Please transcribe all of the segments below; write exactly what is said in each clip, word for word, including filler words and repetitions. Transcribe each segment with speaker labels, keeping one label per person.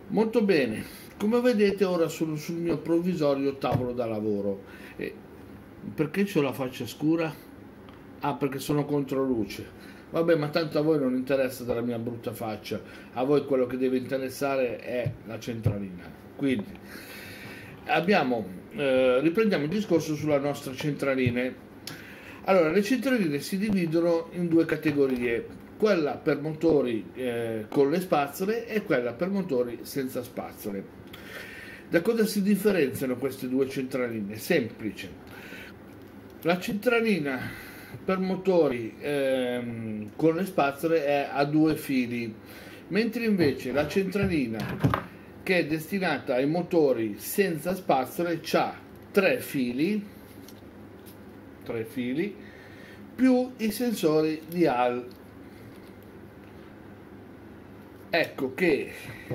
Speaker 1: Molto bene, come vedete ora sono sul mio provvisorio tavolo da lavoro. E perché c'ho la faccia scura? Ah, perché sono contro luce. Vabbè, ma tanto a voi non interessa della mia brutta faccia, a voi quello che deve interessare è la centralina. Quindi abbiamo, eh, riprendiamo il discorso sulla nostra centralina. Allora, le centraline si dividono in due categorie, quella per motori eh, con le spazzole e quella per motori senza spazzole. Da cosa si differenziano queste due centraline? Semplice. La centralina per motori ehm, con le spazzole è a due fili, mentre invece la centralina che è destinata ai motori senza spazzole ha tre fili, tre fili più i sensori di A L. Ecco che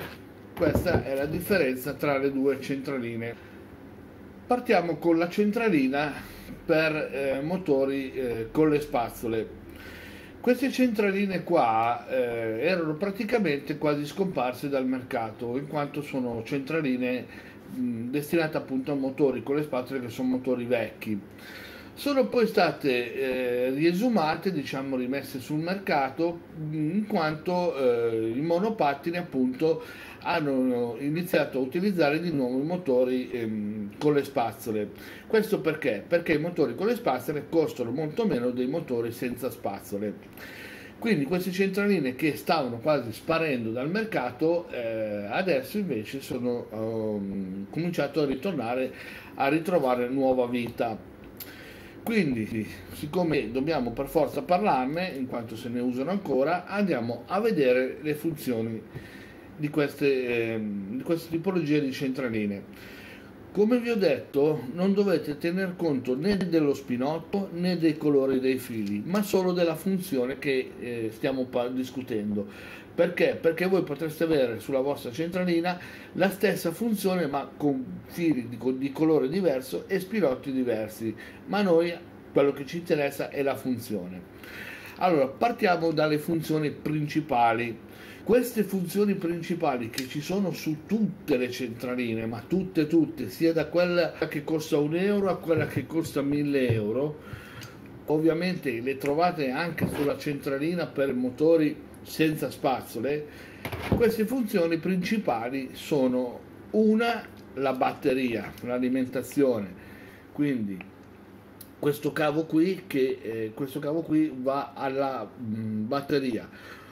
Speaker 1: questa è la differenza tra le due centraline. Partiamo con la centralina per eh, motori eh, con le spazzole. Queste centraline qua eh, erano praticamente quasi scomparse dal mercato, in quanto sono centraline mh, destinate appunto a motori con le spazzole che sono motori vecchi. Sono poi state eh, riesumate, diciamo rimesse sul mercato, in quanto eh, i monopattini appunto hanno iniziato a utilizzare di nuovo i motori ehm, con le spazzole. Questo perché? Perché i motori con le spazzole costano molto meno dei motori senza spazzole. Quindi queste centraline che stavano quasi sparendo dal mercato, eh, adesso invece sono um, cominciato a ritornare a ritrovare nuova vita. Quindi, siccome dobbiamo per forza parlarne, in quanto se ne usano ancora, andiamo a vedere le funzioni di queste, eh, di queste tipologie di centraline. Come vi ho detto, non dovete tener conto né dello spinotto né dei colori dei fili, ma solo della funzione che eh, stiamo discutendo. Perché? Perché voi potreste avere sulla vostra centralina la stessa funzione ma con fili di, di colore diverso e spinotti diversi, ma a noi quello che ci interessa è la funzione. Allora, partiamo dalle funzioni principali. Queste funzioni principali che ci sono su tutte le centraline, ma tutte tutte, sia da quella che costa un euro a quella che costa mille euro, ovviamente le trovate anche sulla centralina per motori senza spazzole. Queste funzioni principali sono: una, la batteria, l'alimentazione, quindi questo cavo qui che eh, questo cavo qui va alla mh, batteria,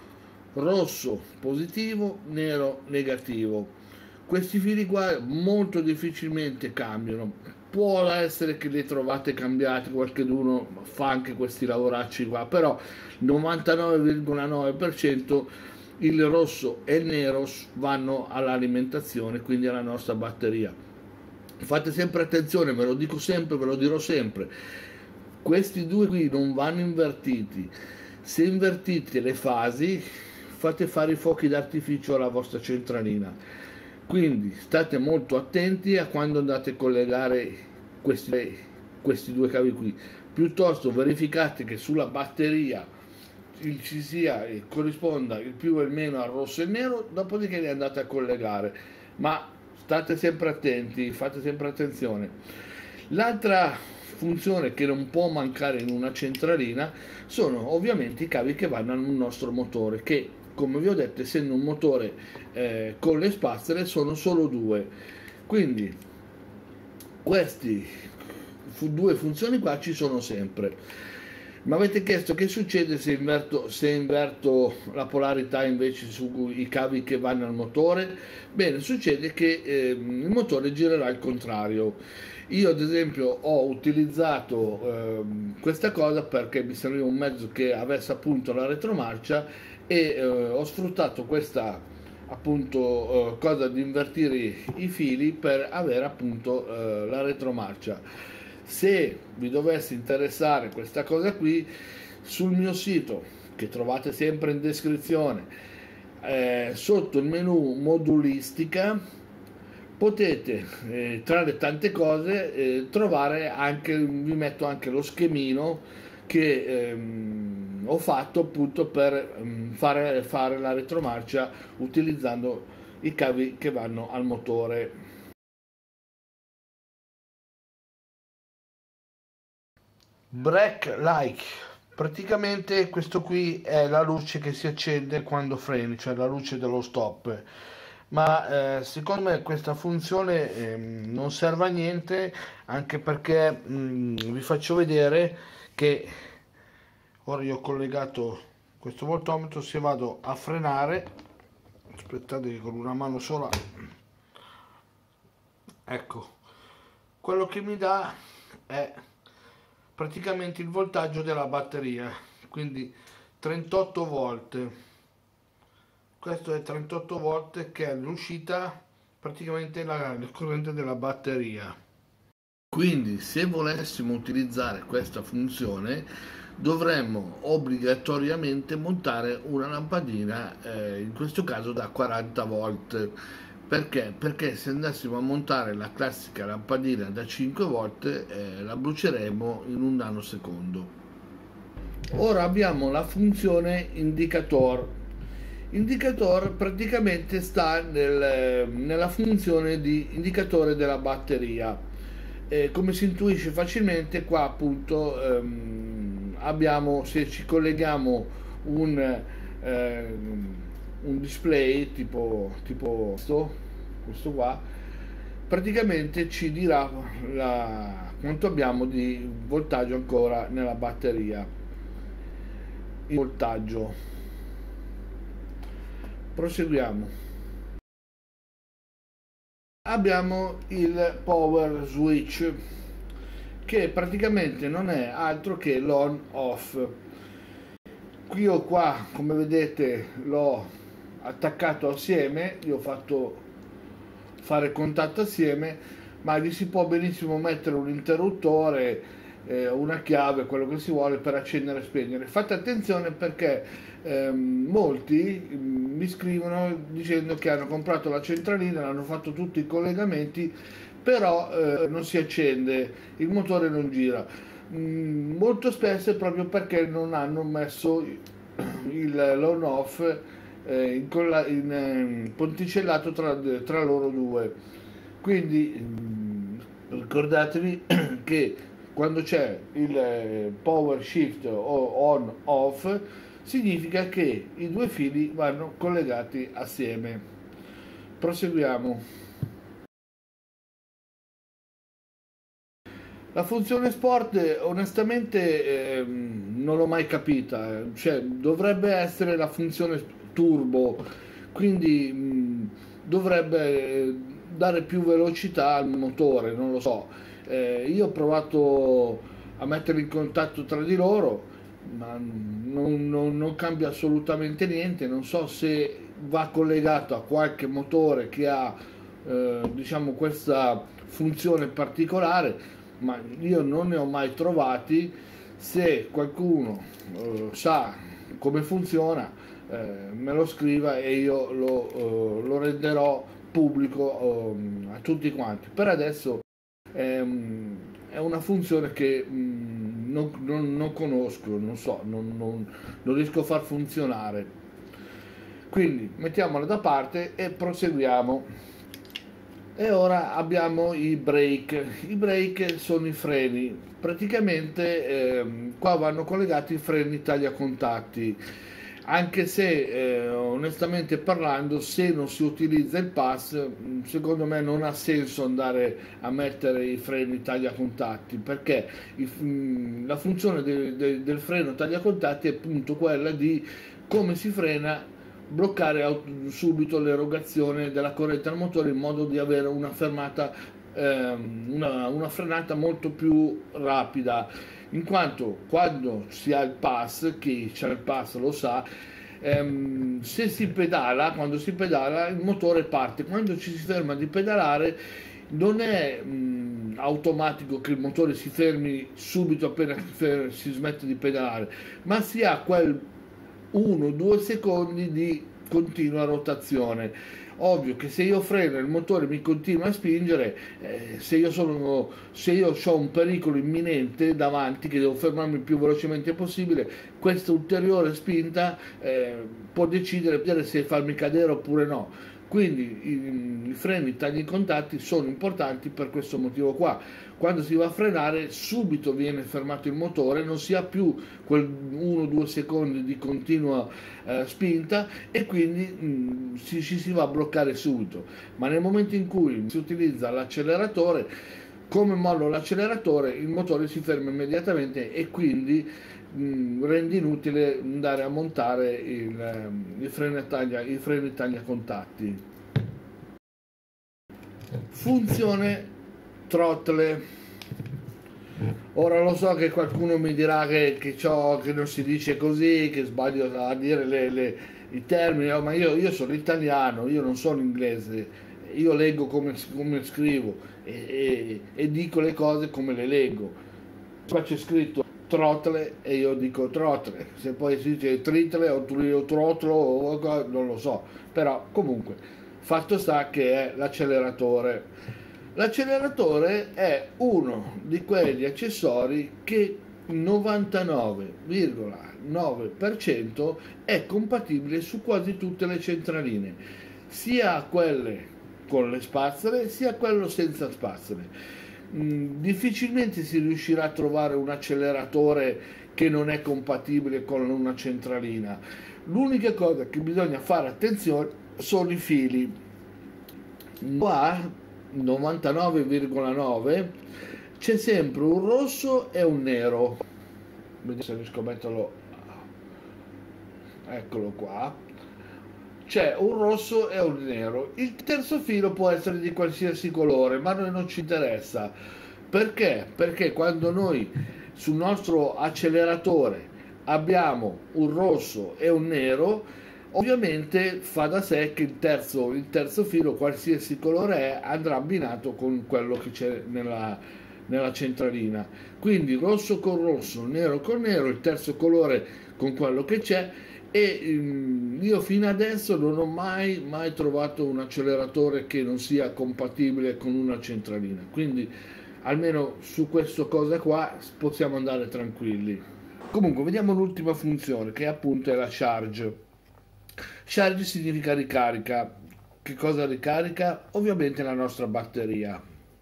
Speaker 1: rosso positivo, nero negativo. Questi fili qua molto difficilmente cambiano, può essere che li trovate cambiati, qualcuno fa anche questi lavoracci qua, però novantanove virgola nove per cento il rosso e il nero vanno all'alimentazione, quindi alla nostra batteria. Fate sempre attenzione, ve lo dico sempre, ve lo dirò sempre, questi due qui non vanno invertiti. Se invertite le fasi fate fare i fuochi d'artificio alla vostra centralina, quindi state molto attenti a quando andate a collegare questi, questi due cavi qui. Piuttosto verificate che sulla batteria il ci sia e corrisponda il più e il meno al rosso e al nero, dopodiché li andate a collegare, ma state sempre attenti, fate sempre attenzione. L'altra funzione che non può mancare in una centralina sono ovviamente i cavi che vanno al nostro motore, che come vi ho detto, essendo un motore eh, con le spazzole, sono solo due. Quindi queste due funzioni qua ci sono sempre. Mi avete chiesto che succede se inverto, se inverto la polarità invece sui cavi che vanno al motore. Bene, succede che eh, il motore girerà al contrario. Io ad esempio ho utilizzato eh, questa cosa perché mi serviva un mezzo che avesse appunto la retromarcia e eh, ho sfruttato questa appunto eh, cosa di invertire i fili per avere appunto eh, la retromarcia. Se vi dovesse interessare questa cosa qui, sul mio sito, che trovate sempre in descrizione, eh, sotto il menu modulistica, potete eh, tra le tante cose eh, trovare anche, vi metto anche lo schemino che ehm, ho fatto appunto per ehm, fare, fare la retromarcia utilizzando i cavi che vanno al motore. Brake light, praticamente questo qui è la luce che si accende quando freni, cioè la luce dello stop. Ma eh, secondo me questa funzione eh, non serve a niente, anche perché mh, vi faccio vedere che ora io ho collegato questo voltometro. Se vado a frenare, aspettate che con una mano sola, ecco, quello che mi dà è praticamente il voltaggio della batteria, quindi trentotto volt. Questo è trentotto volt, che è l'uscita, praticamente la, la corrente della batteria. Quindi se volessimo utilizzare questa funzione dovremmo obbligatoriamente montare una lampadina, eh, in questo caso da quaranta volt. Perché? Perché se andassimo a montare la classica lampadina da cinque volt, eh, la bruceremo in un nanosecondo. Ora abbiamo la funzione indicator. Indicator praticamente sta nel, nella funzione di indicatore della batteria. Eh, come si intuisce facilmente, qua appunto ehm, abbiamo, se ci colleghiamo un, eh, un display tipo, tipo questo, questo qua, praticamente ci dirà la, quanto abbiamo di voltaggio ancora nella batteria. Il voltaggio. Proseguiamo. Abbiamo il power switch, che praticamente non è altro che l'on off. Qui io qua, come vedete, l'ho attaccato assieme, gli ho fatto fare contatto assieme, ma gli si può benissimo mettere un interruttore, eh, una chiave, quello che si vuole, per accendere e spegnere. Fate attenzione, perché ehm, molti mm, mi scrivono dicendo che hanno comprato la centralina, hanno fatto tutti i collegamenti, però eh, non si accende, il motore non gira. Mm, molto spesso è proprio perché non hanno messo il l'on off eh, in, colla- in eh, ponticellato tra, tra loro due. Quindi mm, ricordatevi che quando c'è il eh, power shift o on off, significa che i due fili vanno collegati assieme. Proseguiamo. La funzione sport onestamente ehm, non l'ho mai capita, eh. Cioè, dovrebbe essere la funzione turbo, quindi mh, dovrebbe eh, dare più velocità al motore, non lo so. Eh, io ho provato a mettere in contatto tra di loro, ma non, non- non cambia assolutamente niente. Non so se va collegato a qualche motore che ha eh, diciamo questa funzione particolare, ma io non ne ho mai trovati. Se qualcuno eh, sa come funziona, eh, me lo scriva e io lo, eh, lo renderò pubblico eh, a tutti quanti. Per adesso è, è una funzione che mh, non, non- non conosco, non so, non, non- non riesco a far funzionare. Quindi mettiamola da parte e proseguiamo. E ora abbiamo i brake. I brake sono i freni. Praticamente ehm, qua vanno collegati i freni tagliacontatti. Anche se eh, onestamente parlando, se non si utilizza il pass, mh, secondo me non ha senso andare a mettere i freni tagliacontatti, perché i- mh, la funzione de- de- del freno tagliacontatti è appunto quella di, come si frena, bloccare aut- subito l'erogazione della corrente al motore, in modo di avere una fermata, ehm, una, una frenata molto più rapida, in quanto quando si ha il pass, chi c'ha il pass lo sa, ehm, se si pedala, quando si pedala il motore parte, quando ci si ferma di pedalare non è mh, automatico che il motore si fermi subito appena fer- si smette di pedalare, ma si ha quel uno due secondi di continua rotazione. Ovvio che se io freno e il motore mi continua a spingere, eh, se io sono, se io ho un pericolo imminente davanti, che devo fermarmi il più velocemente possibile, questa ulteriore spinta eh, può decidere se farmi cadere oppure no. Quindi i, i freni tagli contatti sono importanti per questo motivo qua. Quando si va a frenare subito viene fermato il motore, non si ha più quel uno due secondi di continua eh, spinta e quindi mh, ci, ci si va a bloccare subito. Ma nel momento in cui si utilizza l'acceleratore, come mollo l'acceleratore il motore si ferma immediatamente e quindi mh, rende inutile andare a montare il, il freno taglia, il freno taglia contatti. Funzione throttle. Ora lo so che qualcuno mi dirà che, che, che non si dice così, che sbaglio a dire le, le, i termini, ma io, io sono italiano, io non sono inglese, io leggo come, come scrivo e, e, e dico le cose come le leggo. Qua c'è scritto throttle e io dico throttle, se poi si dice tritle o trotlo o non lo so, però comunque fatto sta che è l'acceleratore. L'acceleratore è uno di quegli accessori che novantanove virgola nove per cento è compatibile su quasi tutte le centraline, sia quelle con le spazzole sia quello senza spazzole. Mm, difficilmente si riuscirà a trovare un acceleratore che non è compatibile con una centralina. L'unica cosa che bisogna fare attenzione sono i fili. Qua novantanove virgola nove c'è sempre un rosso e un nero. Vediamo se riesco a metterlo, eccolo qua, c'è un rosso e un nero. Il terzo filo può essere di qualsiasi colore, ma a noi non ci interessa. Perché? Perché quando noi sul nostro acceleratore abbiamo un rosso e un nero, ovviamente fa da sé che il terzo, il terzo filo, qualsiasi colore è, andrà abbinato con quello che c'è nella, nella centralina. Quindi rosso con rosso, nero con nero, il terzo colore con quello che c'è. E um, io fino adesso non ho mai, mai trovato un acceleratore che non sia compatibile con una centralina. Quindi almeno su questa cosa qua possiamo andare tranquilli. Comunque vediamo l'ultima funzione, che appunto è la charge. Charge significa ricarica. Che cosa ricarica? Ovviamente la nostra batteria.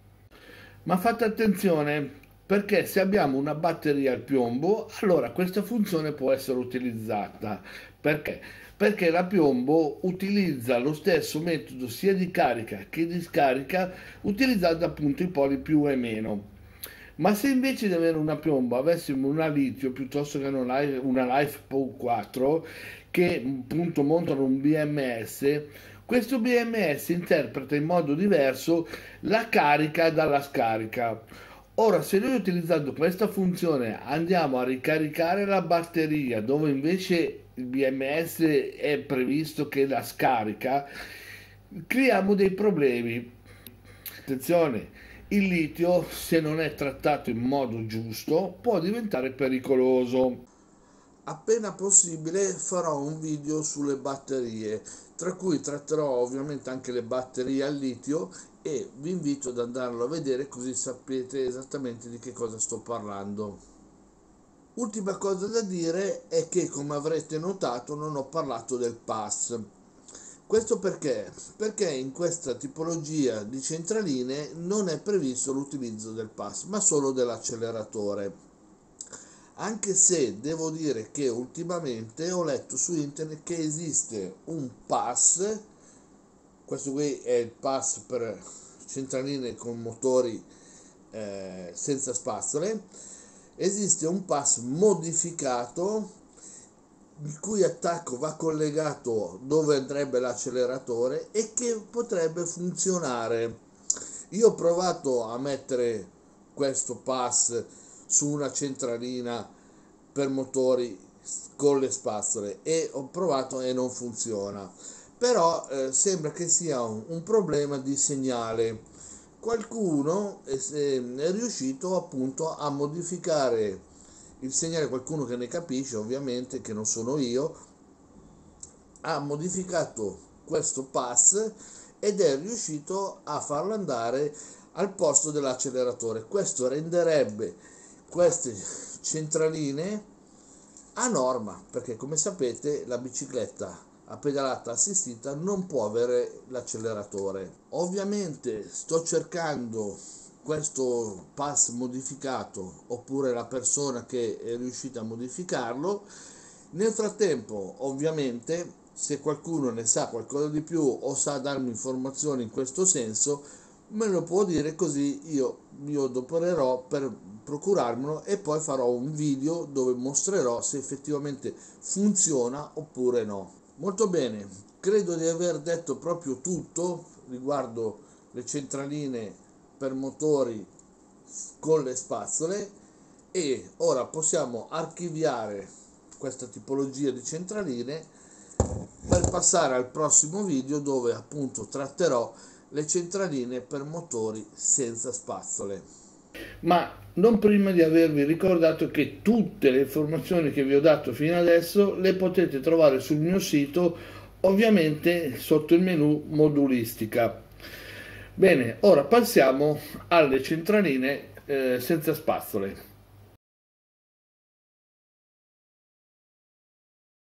Speaker 1: Ma fate attenzione, perché se abbiamo una batteria al piombo, allora questa funzione può essere utilizzata. Perché? Perché la piombo utilizza lo stesso metodo sia di carica che di scarica, utilizzando appunto i poli più e meno. Ma se invece di avere una piombo avessimo una litio piuttosto che una LiFePO quattro, che appunto montano un B M S, questo B M S interpreta in modo diverso la carica dalla scarica. Ora, se noi utilizzando questa funzione andiamo a ricaricare la batteria dove invece il B M S è previsto che la scarica, creiamo dei problemi. Attenzione, il litio, se non è trattato in modo giusto, può diventare pericoloso. Appena possibile farò un video sulle batterie, tra cui tratterò ovviamente anche le batterie al litio e vi invito ad andarlo a vedere così sapete esattamente di che cosa sto parlando. Ultima cosa da dire è che, come avrete notato, non ho parlato del pass. Questo perché? Perché in questa tipologia di centraline non è previsto l'utilizzo del pass, ma solo dell'acceleratore. Anche se devo dire che ultimamente ho letto su internet che esiste un pass, questo qui è il pass per centraline con motori eh, senza spazzole, esiste un pass modificato il cui attacco va collegato dove andrebbe l'acceleratore e che potrebbe funzionare. Io ho provato a mettere questo pass su una centralina per motori con le spazzole e ho provato e non funziona, però eh, sembra che sia un, un problema di segnale. Qualcuno è, è riuscito appunto a modificare il segnale, qualcuno che ne capisce ovviamente, che non sono io, ha modificato questo pass ed è riuscito a farlo andare al posto dell'acceleratore. Questo renderebbe queste centraline a norma, perché come sapete la bicicletta
Speaker 2: a pedalata assistita non può avere l'acceleratore. Ovviamente sto cercando questo pass modificato, oppure la persona che è riuscita a modificarlo. Nel frattempo, ovviamente, se qualcuno ne sa qualcosa di più o sa darmi informazioni in questo senso, me lo può dire, così io mi adopererò per procurarmelo e poi farò un video dove mostrerò se effettivamente funziona oppure no. Molto bene, credo di aver detto proprio tutto riguardo le centraline per motori con le spazzole, e ora possiamo archiviare questa tipologia di centraline per passare al prossimo video, dove appunto tratterò le centraline per motori senza spazzole.
Speaker 1: Ma non prima di avervi ricordato che tutte le informazioni che vi ho dato fino adesso le potete trovare sul mio sito, ovviamente sotto il menu modulistica. Bene, ora passiamo alle centraline eh, senza spazzole.